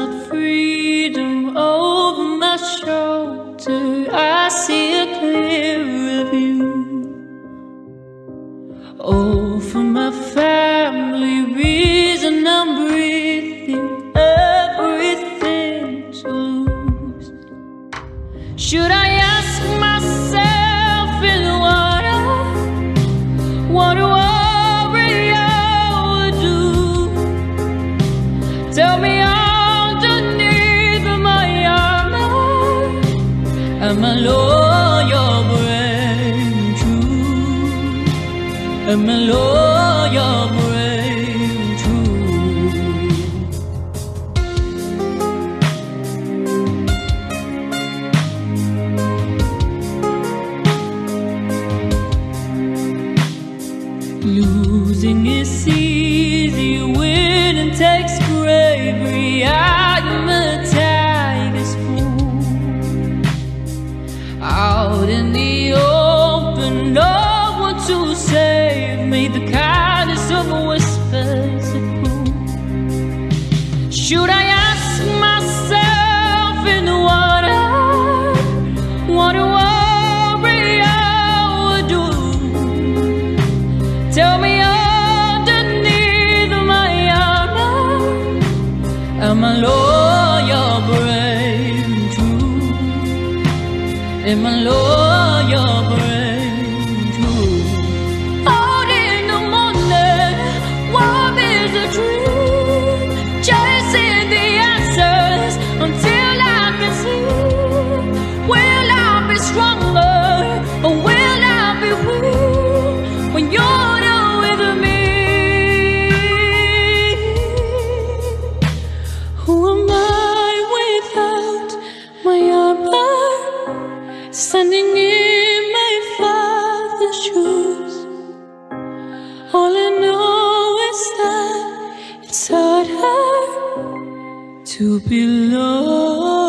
felt freedom over my shoulder. I see a clearer view. Oh, for my family reason I'm breathing, everything to lose. Should I ask myself in the water, what do I would do? Tell me underneath my armor, am I loyal, brave, true? Am I loyal, brave, true? Losing is easy, winning takes bravery. I'm a tiger's fool. Out in the open, no one to save me. The kindness of whispers are cool. Should I ask myself in the water, what do I would do? Tell me underneath my armor, am I loyal, brave, true? Am I loyal, brave, true? Out in the morning, warm is a dream, chasing the answers until I can see. Will I be stronger or will I be weak when you're not with me? Who am I without my armor, standing in my father's shoes? All I know is that it's harder to be loved.